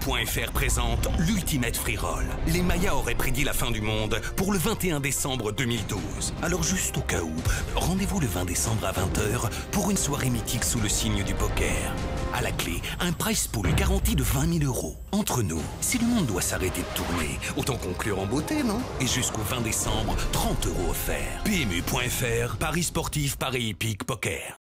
PMU.fr présente l'Ultimate Free Roll. Les Mayas auraient prédit la fin du monde pour le 21 décembre 2012. Alors juste au cas où, rendez-vous le 20 décembre à 20h pour une soirée mythique sous le signe du poker. À la clé, un prize pool garanti de 20 000 €. Entre nous, si le monde doit s'arrêter de tourner, autant conclure en beauté, non? Et jusqu'au 20 décembre, 30 € offerts. PMU.fr, Paris sportif, Paris hippique, poker.